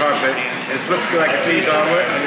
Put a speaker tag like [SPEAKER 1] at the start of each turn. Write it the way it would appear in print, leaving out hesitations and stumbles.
[SPEAKER 1] carpet. It flips like a T's onward, and